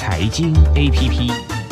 财经 APP。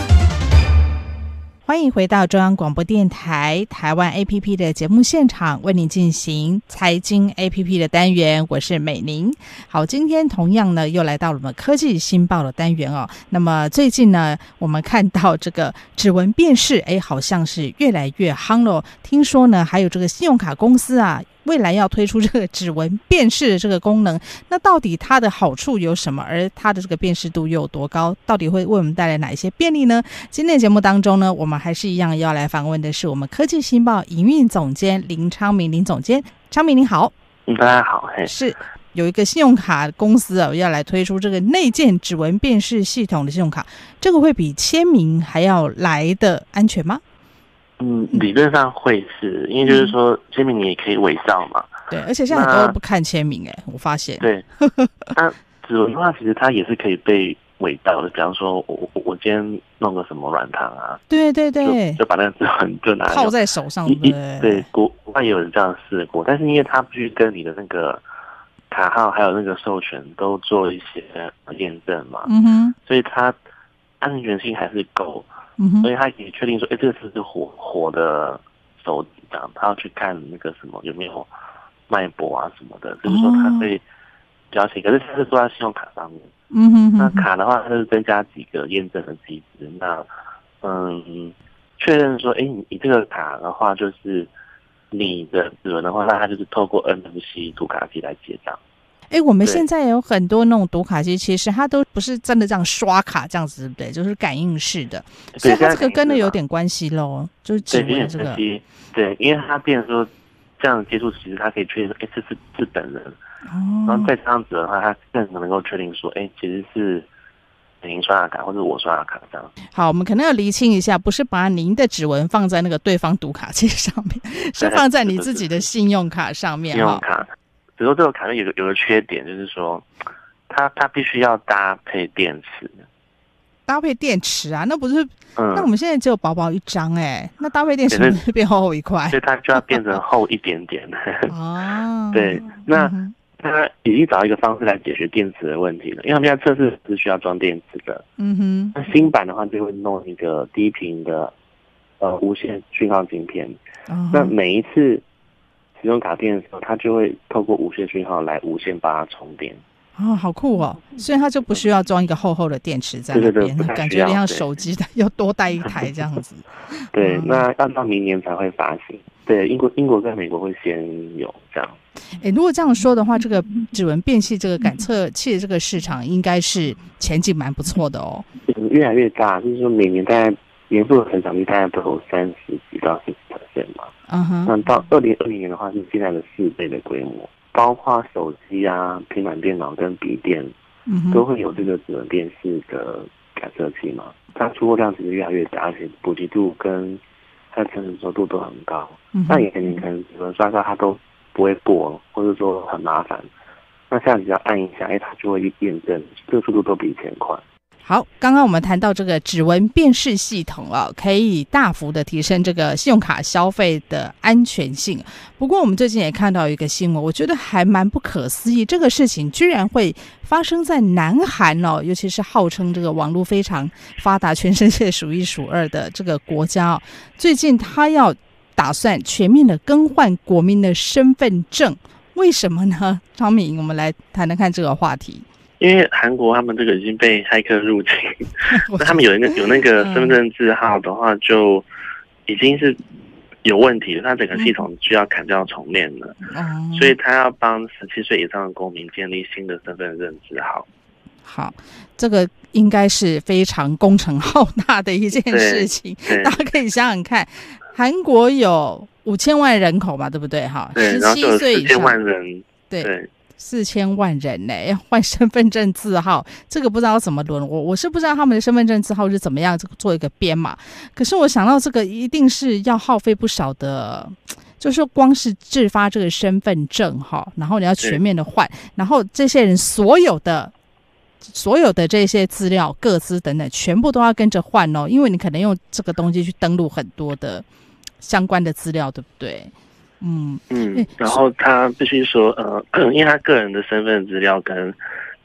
欢迎回到中央广播电台台湾 APP 的节目现场，为您进行财经 APP 的单元，我是美玲。好，今天同样呢又来到了我们科技新报的单元哦。那么最近呢，我们看到这个指纹辨识，好像是越来越夯了。听说呢，还有这个信用卡公司啊，未来要推出这个指纹辨识的这个功能，那到底它的好处有什么？而它的这个辨识度又有多高？到底会为我们带来哪一些便利呢？今天的节目当中呢，我们还是一样要来访问的是我们科技新报营运总监林昌明林总监。昌明您好。 大家好。 是有一个信用卡公司要来推出这个内建指纹辨识系统的信用卡，这个会比签名还要来的安全吗？ 理论上会是，因为就是说签名你也可以伪造嘛。 对，而且现在很多人不看签名我发现。对， 那指纹的话，其实它也是可以被伪造的。比方说我今天弄个什么软糖啊， 对对对， 就把那个指纹就拿套在手上。 对，国外也有人这样试过，但是因为它必须跟你的那个卡号还有那个授权都做一些验证嘛，所以它安全性还是够。所以他可以确定说，这个是不是活的手指这样，他要去看那个什么有没有脉搏啊什么的，就是说他会比较清。可是他是做在信用卡上面，那卡的话，它是增加几个验证的机制。那确认说，你这个卡的话，就是你的指纹的话，那它就是透过 NFC 读卡机来结账。 我们现在有很多那种读卡机，其实它都不是真的这样刷卡这样子，对不对？就是感应式的，所以它这个跟的有点关系咯，就是指纹这个。 对，因为它变成说这样的接触，其实它可以确定说，这是本人。然后再这样子的话，它更能够确定说，其实是您刷的卡或者我刷的卡这样。 好，我们可能要厘清一下，不是把您的指纹放在那个对方读卡机上面，是放在你自己的信用卡上面。 信用卡。比如说这个卡有个缺点，就是说它必须要搭配电池。 搭配电池啊？那不是？那我们现在只有薄薄一张那搭配电池不是变厚一块？ 所以它就要变成厚一点点。对，那它已经找到一个方式来解决电池的问题了，因为他们现在测试是需要装电池的。那新版的话就会弄一个低频的无线讯号晶片。那每一次使用卡片的时候，它就会透过无线讯号来无线帮它充电。 好酷哦！所以它就不需要装一个厚厚的电池在那边，感觉像手机的要多带一台这样子。 对，那要到明年才会发行。对，英国跟美国会先有这样。 如果这样说的话，这个指纹辨识这个感测器的这个市场应该是前景蛮不错的哦。 越来越大，就是说每年大概年复的成长率大概都有30几到40%嘛。那到2020年的话，是现在的4倍的规模，包括手机啊、平板电脑跟笔电，都会有这个指纹辨识的感测器嘛。它出货量其实越来越大，而且普及度跟它的成熟度都很高。那也可能指纹刷刷它都不会过，或者说很麻烦。那这样只要按一下，它就会去验证，这个速度都比以前快。 好，刚刚我们谈到这个指纹辨识系统可以大幅的提升这个信用卡消费的安全性。不过我们最近也看到一个新闻，我觉得还蛮不可思议，这个事情居然会发生在南韩尤其是号称这个网络非常发达、全世界数1数2的这个国家最近他要打算全面的更换国民的身份证，为什么呢？昌明，我们来谈谈看这个话题。 因为韩国他们这个已经被骇客入侵，那他们有那个身份证字号的话，就已经是有问题了，他整个系统需要砍掉重练了，所以他要帮17岁以上的公民建立新的身份证字号。 好，这个应该是非常工程浩大的一件事情，大家可以想想看，韩国有5000万人口嘛，对不对？ 对，然后就有4000万人， 对。4000万人要换身份证字号，这个不知道怎么轮。我是不知道他们的身份证字号是怎么样做一个编码，可是我想到这个一定是要耗费不少的，就是说光是制发这个身份证然后你要全面的换，然后这些人所有的这些资料、个资等等，全部都要跟着换因为你可能用这个东西去登录很多的相关的资料，对不对？ 然后他必须说因为他个人的身份资料跟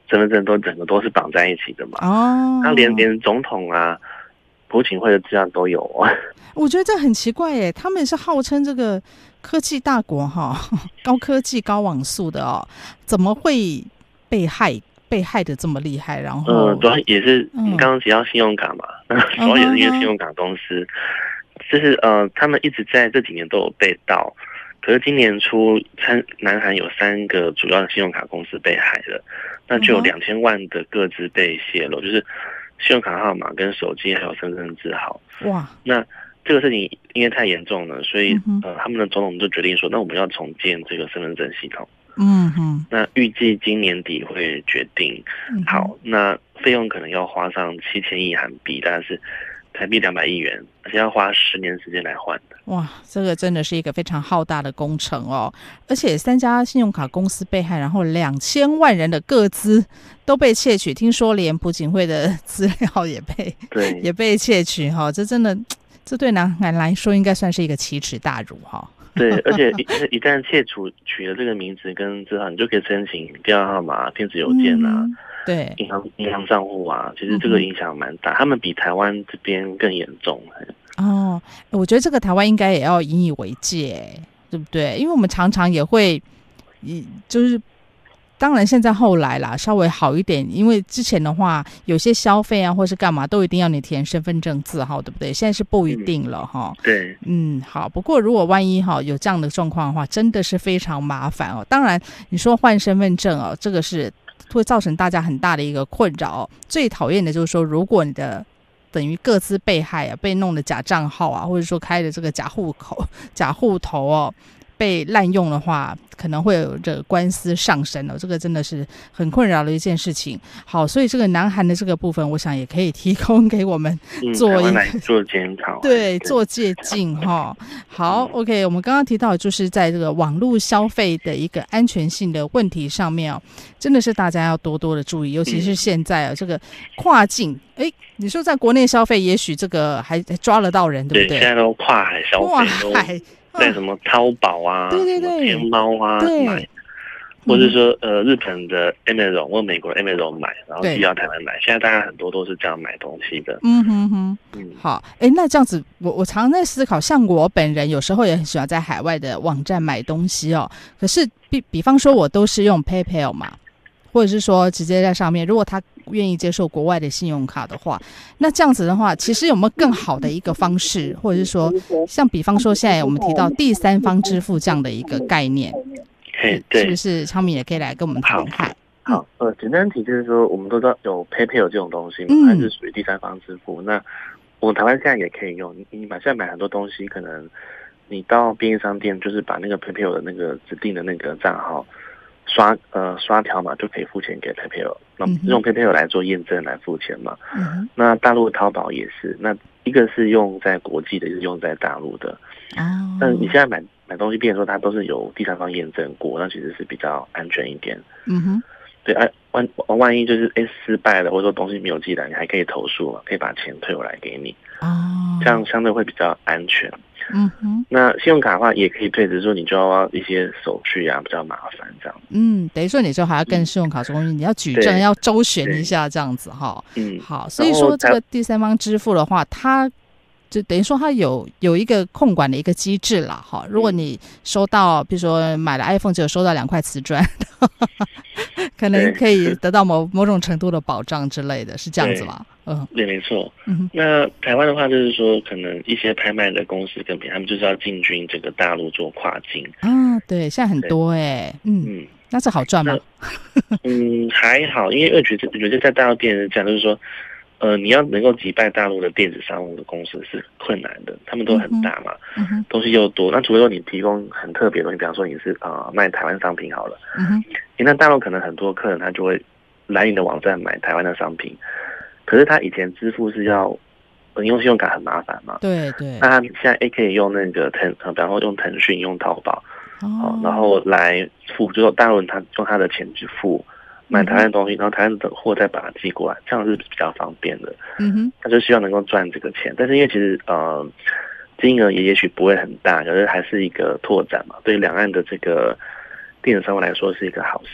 身份证都整个都是绑在一起的嘛。那连总统啊、朴槿惠的资料都有啊。 我觉得这很奇怪耶，他们是号称这个科技大国哈，高科技高网速的哦，怎么会被害的这么厉害？然后主要也是你刚刚提到信用卡嘛，主要也是因为信用卡公司，就是他们一直在这几年都有被盗，可是今年初南韩有3个主要的信用卡公司被害了，那就有2000万的个资被泄露，就是信用卡号码跟手机还有身份证字号。 哇， 那这个事情因为太严重了，所以他们的总统就决定说，那我们要重建这个身份证系统。那预计今年底会决定。好，那费用可能要花上7000亿韩币，大概是台币200亿元，而且要花10年时间来换的。 哇，这个真的是一个非常浩大的工程哦！而且3家信用卡公司被害，然后2000万人的个资都被窃取，听说连朴槿惠的资料也被窃取哈，这真的，这对南韩来说应该算是一个奇耻大辱哈。 对，而且一旦窃取了这个名字跟字号，你就可以申请电话号码、电子邮件啊， 对， 银行账户啊，其实这个影响蛮大，他们比台湾这边更严重。 我觉得这个台湾应该也要引以为戒，对不对？因为我们常常也会，就是当然现在后来啦稍微好一点，因为之前的话有些消费啊或是干嘛都一定要你填身份证字号，对不对？现在是不一定了哈。 对， 好。不过如果万一有这样的状况的话，真的是非常麻烦哦。当然你说换身份证哦，这个是会造成大家很大的一个困扰哦。最讨厌的就是说，如果你的等于各自被害啊，被弄的假账号啊，或者说开的这个假户头哦，被滥用的话，可能会有这个官司上升哦，这个真的是很困扰的一件事情。好，所以这个南韩的这个部分，我想也可以提供给我们做做检讨， 对，做借鉴哈。好 ，OK， 我们刚刚提到就是在这个网络消费的一个安全性的问题上面哦，真的是大家要多多的注意，尤其是现在这个跨境，你说在国内消费，也许这个还抓得到人，对不对？ 现在都跨海消费，在什么淘宝啊、 对天猫啊买，或者说日本的 Amazon 或美国的 Amazon 买，然后寄到台湾买。现在大家很多都是这样买东西的。 好，那这样子，我常常在思考，像我本人有时候也很喜欢在海外的网站买东西哦。可是比方说，我都是用 PayPal 嘛，或者是说直接在上面，如果他愿意接受国外的信用卡的话，那这样子的话，其实有没有更好的一个方式，或者是说，像比方说现在我们提到第三方支付这样的一个概念， 对， 是不是昌明也可以来跟我们谈谈？ 好，简单提就是说，我们都知道有 PayPal 这种东西嘛，它是属于第三方支付。那我们台湾现在也可以用，你现在买很多东西，可能你到便利商店，就是把那个 PayPal 的那个指定的那个账号刷条码就可以付钱给 PayPal， 那用 PayPal 来做验证来付钱嘛。那大陆的淘宝也是，那一个是用在国际的，一个是用在大陆的。但你现在买东西，变成说它都是有第三方验证过，那其实是比较安全一点。对，万一就是失败了，或者说东西没有寄来，你还可以投诉嘛，可以把钱退回来给你。这样相对会比较安全。那信用卡的话也可以退，只是说你就要一些手续啊，比较麻烦这样。 等于说你就还要跟信用卡中心，你要举证，要周旋一下这样子哈。好，所以说这个第三方支付的话，它就等于说它有一个控管的一个机制啦哈。如果你收到，比如说买了 iPhone 只有收到2块瓷砖，可能可以得到某种程度的保障之类的，是这样子吗？ 对，没错。那台湾的话，就是说，可能一些拍卖的公司跟他们就是要进军这个大陆做跨境对，现在很多那是好赚吗？ 还好，因为我觉得在大陆店是这样，就是说，你要能够击败大陆的电子商务的公司是困难的，他们都很大嘛，东西又多。那除非说你提供很特别的东西，比方说你是卖台湾商品好了，那大陆可能很多客人他就会来你的网站买台湾的商品。可是他以前支付是要用信用卡很麻烦嘛， 对。 那他现在可以用那个比方说用腾讯、用淘宝，然后来付，就是大陆人他用他的钱去付买台湾的东西，然后台湾的货再把它寄过来，这样是比较方便的。他就希望能够赚这个钱，但是因为其实金额也许不会很大，可是还是一个拓展嘛，对两岸的这个电子商务来说是一个好事。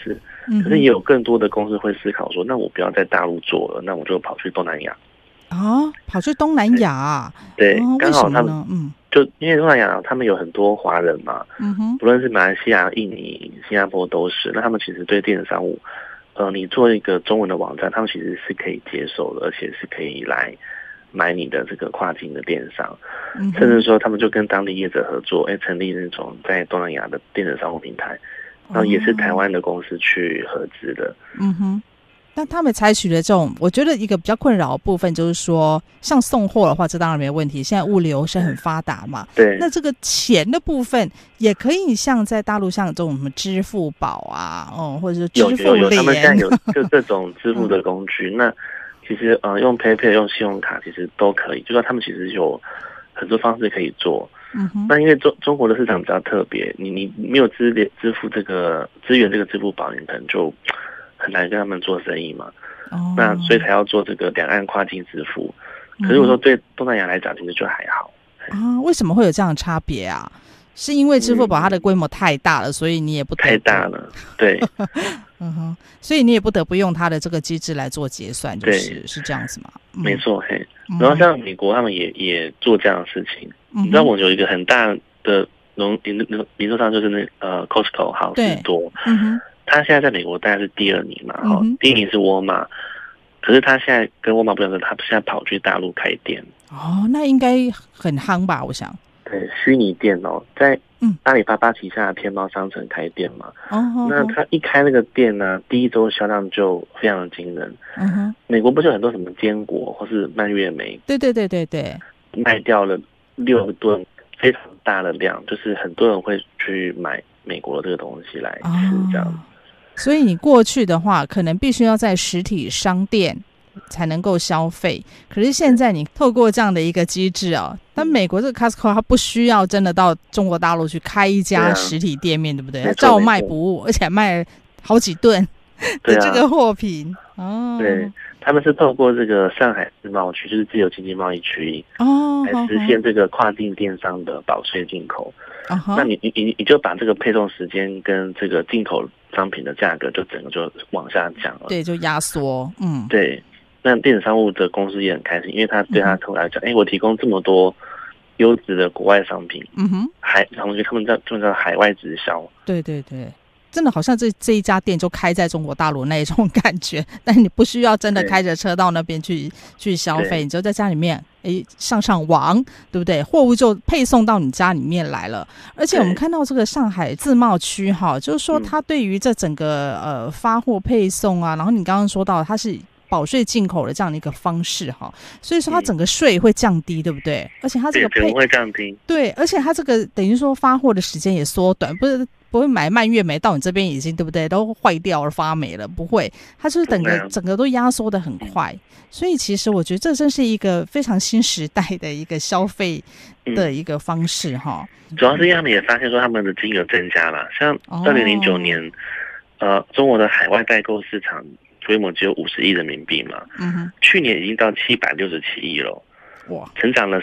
可是也有更多的公司会思考说，那我不要在大陆做了，那我就跑去东南亚。 跑去东南亚啊？ 对，刚好他们就因为东南亚他们有很多华人嘛，不论是马来西亚、印尼、新加坡都是，那他们其实对电子商务，你做一个中文的网站，他们其实是可以接受的，而且是可以来买你的这个跨境的电商，甚至说他们就跟当地业者合作，成立那种在东南亚的电子商务平台，然后也是台湾的公司去合资的。 那他们采取的这种，我觉得一个比较困扰的部分就是说，像送货的话，这当然没问题，现在物流是很发达嘛。 对。 那这个钱的部分也可以像在大陆像这种什么支付宝啊，或者是支付有他们现在有就这种支付的工具。那其实用 PayPal 用信用卡其实都可以，就说他们其实有很多方式可以做。那因为中国的市场比较特别，你没有支付这个支援这个支付宝，你可能就很难跟他们做生意嘛。那所以才要做这个两岸跨境支付。可是我说对东南亚来讲，其实就还好。 为什么会有这样的差别啊？是因为支付宝它的规模太大了，所以你也不得不太大了，对。 所以你也不得不用它的这个机制来做结算，是这样子吗？ 没错，然后像美国他们也做这样的事情。你知道我有一个很大的零售商就是Costco 好事多。他现在在美国大概是第2名嘛，第1名是沃尔玛，可是他现在跟沃尔玛不一样，他现在跑去大陆开店。 那应该很夯吧？我想。 对，虚拟店在阿里巴巴旗下的天猫商城开店嘛。那他一开那个店呢，第一周销量就非常的惊人。美国不是有很多什么坚果或是蔓越莓？对，卖掉了6吨，非常大的量，就是很多人会去买美国的这个东西来吃，这样。 所以你过去的话，可能必须要在实体商店才能够消费，可是现在你透过这样的一个机制但美国这个 Costco 它不需要真的到中国大陆去开一家实体店面，对不对？它照卖不误，而且卖好几吨的这个货品。 对，他们是透过这个上海自贸区，就是自由经济贸易区来实现这个跨境电商的保税进口。那你就把这个配送时间跟这个进口商品的价格就整个就往下降了。 对，就压缩。 对。那电子商务的公司也很开心，因为他对他客户来讲，我提供这么多优质的国外商品，然后他们叫海外直销。对， 真的好像这一家店就开在中国大陆那一种感觉，但你不需要真的开着车到那边去消费，你就在家里面上网，对不对？货物就配送到你家里面来了。而且我们看到这个上海自贸区就是说它对于这整个发货配送啊，然后你刚刚说到它是保税进口的这样的一个方式所以说它整个税会降低，对不对？而且它这个会降低。 对，而且它这个等于说发货的时间也缩短，不会买蔓越莓到你这边已经对不对都坏掉了发霉了，不会，它就是整个都压缩的很快。所以其实我觉得这真是一个非常新时代的一个消费的一个方式主要是因为他们也发现说他们的金额增加了，像2009年中国的海外代购市场规模只有50亿人民币嘛，去年已经到767亿了，成长了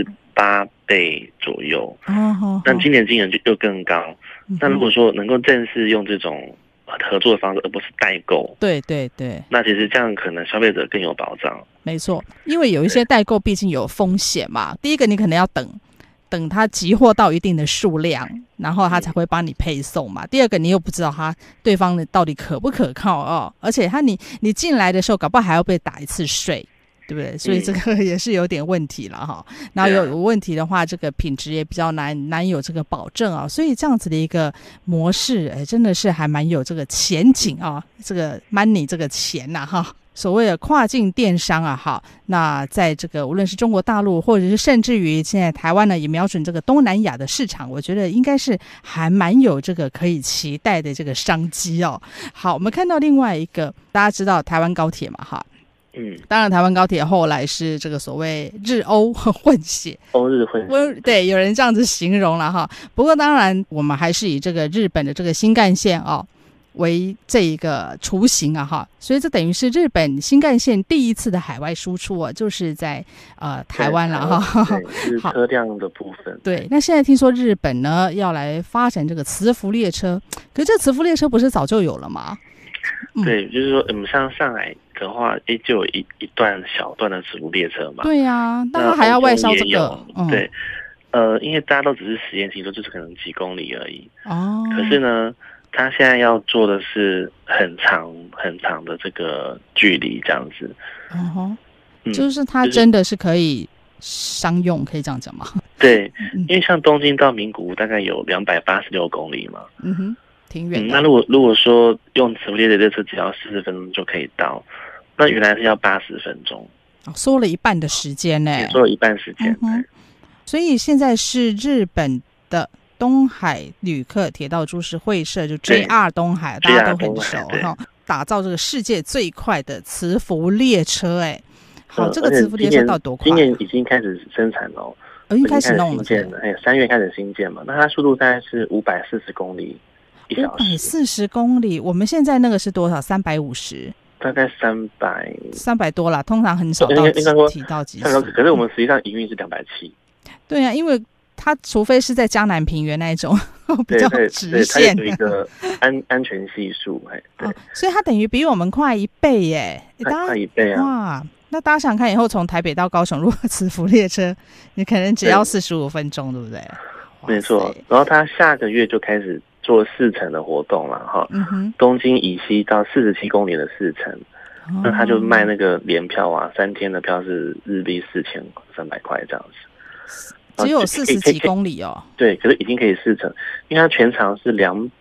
18倍左右。那今年金额就又更高。那如果说能够正式用这种合作的方式，而不是代购， 对， 那其实这样可能消费者更有保障。 没错，因为有一些代购毕竟有风险嘛。第一个，你可能要等它集货到一定的数量，然后他才会帮你配送嘛。第二个，你又不知道对方到底可不可靠而且你进来的时候，搞不好还要被打一次税。对不对？所以这个也是有点问题了然后有问题的话，这个品质也比较难有这个保证所以这样子的一个模式，真的是还蛮有这个前景这个 money 这个钱所谓的跨境电商那在这个无论是中国大陆，或者是甚至于现在台湾呢，也瞄准这个东南亚的市场，我觉得应该是还蛮有这个可以期待的这个商机好，我们看到另外一个，大家知道台湾高铁嘛当然台湾高铁后来是这个所谓日欧混血， 欧日混血， 对，有人这样子形容了不过当然我们还是以这个日本的这个新干线为这一个雏形所以这等于是日本新干线第一次的海外输出就是在台湾了是车辆的部分。 对，那现在听说日本呢要来发展这个磁浮列车，可是这磁浮列车不是早就有了吗？ 对，就是说像上海的话，就有一段小段的磁浮列车嘛。 对啊，那还要外销这个， 对，因为大家都只是实验性，就是可能几公里而已。 哦。 可是呢，他现在要做的是很长很长的这个距离，这样子。 就是它真的是可以商用，可以这样讲吗？ 对，因为像东京到名古屋大概有286公里嘛。 挺远的。 那如果说用磁浮列车只要40分钟就可以到，那原来是要80分钟， 缩了一半的时间呢。 缩了一半时间。 所以现在是日本的东海旅客铁道株式会社，就 JR 东海，大家都很熟哈，打造这个世界最快的磁浮列车。好，这个磁浮列车到多快？ 今年已经开始生产了， 已经开始弄了。 3月开始新建嘛，那它速度大概是540公里1小时。 540公里，我们现在那个是多少？350。 大概300 多啦，通常很少提到极限。 可是我们实际上营运是270。 对啊，因为它除非是在江南平原那一种比较直线的， 它有一个安全系数。对， 所以它等于比我们快1倍耶！ 快1倍啊！ 哇，那大家想看以后从台北到高雄，如果磁浮列车，你可能只要45分钟，对不对？ 没错。然后它下个月就开始做4层的活动了哈。东京以西到47公里的4层，那他就卖那个联票啊，3天的票是日币4300块这样子。 只有40几公里哦。 对，可是已经可以4层，因为它全长是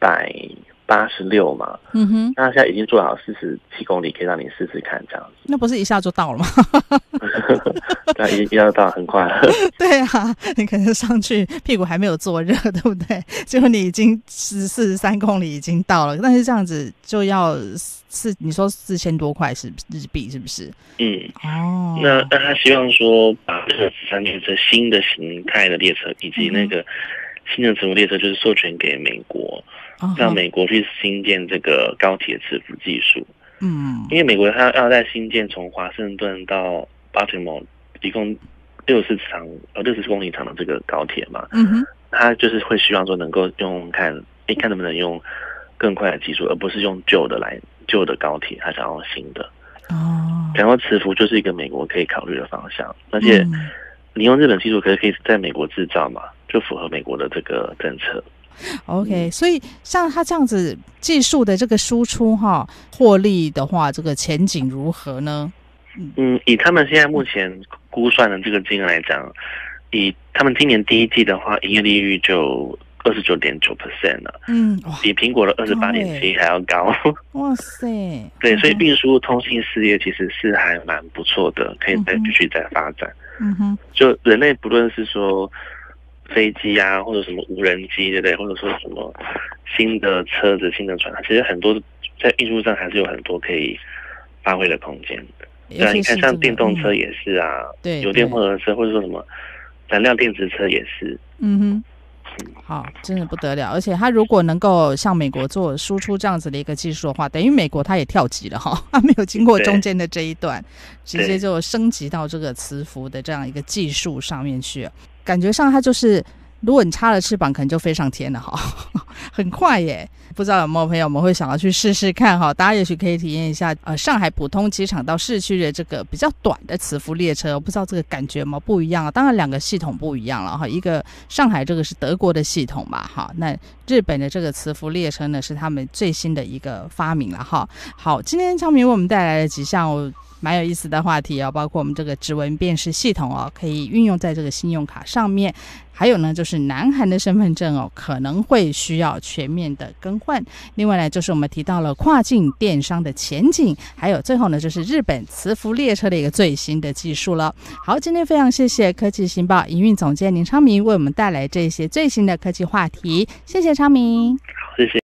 286嘛。那现在已经做好47公里，可以让你试试看这样子。 那不是一下就到了吗？ 对，一下就到，很快。对啊，你可能上去屁股还没有坐热，对不对？结果你已经43公里已经到了，但是这样子就要你说4000多块是日币，是不是？那他希望说把这个13列车新的形态的列车以及那个新的磁浮列车，就是授权给美国，让美国去新建这个高铁磁浮技术。因为美国它要在新建从华盛顿到 Baltimore 一共60公里长的这个高铁嘛。他就是会希望说能够看能不能用更快的技术，而不是用旧的高铁，他想要新的。然后磁浮就是一个美国可以考虑的方向，而且你用日本技术可以在美国制造嘛，就符合美国的这个政策。OK， 所以像他这样子技术的这个输出获利的话，这个前景如何呢？以他们现在目前估算的这个金额来讲，以他们今年第一季的话，营业利率就29.9% 了。比苹果的28.7%还要高。哇塞！对，所以运输通信事业其实是还蛮不错的，可以再继续再发展。就人类不论是说飞机啊，或者什么无人机，对不对？或者说什么新的车子、新的船，其实很多在运输上还是有很多可以发挥的空间的。对啊，你看像电动车也是啊，油电混合车，或者说什么燃料电池车也是。好，真的不得了！而且它如果能够像美国做输出这样子的一个技术的话，等于美国它也跳级了它没有经过中间的这一段，直接就升级到这个磁浮的这样一个技术上面去，感觉上它就是如果你插了翅膀，可能就飞上天了很快耶！不知道有没有朋友们会想要去试试看大家也许可以体验一下上海浦东机场到市区的这个比较短的磁浮列车，我不知道这个感觉有没有不一样当然两个系统不一样了一个上海这个是德国的系统嘛那日本的这个磁浮列车呢是他们最新的一个发明了好，今天昌明为我们带来了几项蛮有意思的话题包括我们这个指纹辨识系统可以运用在这个信用卡上面，还有呢就是南韩的身份证可能会需要全面的更换，另外呢就是我们提到了跨境电商的前景，还有最后呢就是日本磁浮列车的一个最新的技术了。好，今天非常谢谢科技新报营运总监林昌明为我们带来这些最新的科技话题，谢谢昌明。好，谢谢。